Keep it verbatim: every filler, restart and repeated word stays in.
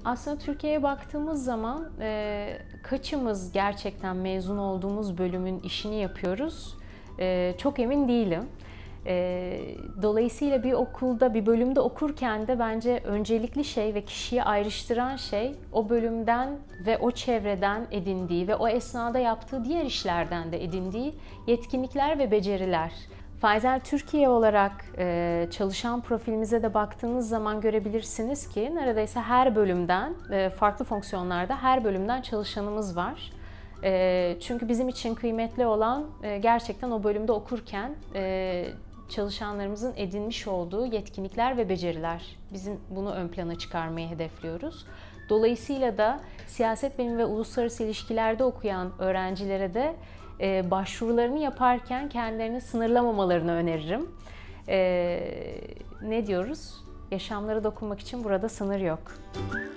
Aslında Türkiye'ye baktığımız zaman e, kaçımız gerçekten mezun olduğumuz bölümün işini yapıyoruz? E, çok emin değilim. E, dolayısıyla bir okulda, bir bölümde okurken de bence öncelikli şey ve kişiyi ayrıştıran şey o bölümden ve o çevreden edindiği ve o esnada yaptığı diğer işlerden de edindiği yetkinlikler ve beceriler. Pfizer Türkiye olarak e, çalışan profilimize de baktığınız zaman görebilirsiniz ki neredeyse her bölümden, e, farklı fonksiyonlarda her bölümden çalışanımız var. E, çünkü bizim için kıymetli olan e, gerçekten o bölümde okurken e, çalışanlarımızın edinmiş olduğu yetkinlikler ve beceriler. Bizim bunu ön plana çıkarmayı hedefliyoruz. Dolayısıyla da siyaset bilimi ve uluslararası ilişkilerde okuyan öğrencilere de Ee, başvurularını yaparken kendilerini sınırlamamalarını öneririm. Ee, ne diyoruz? Yaşamlara dokunmak için burada sınır yok.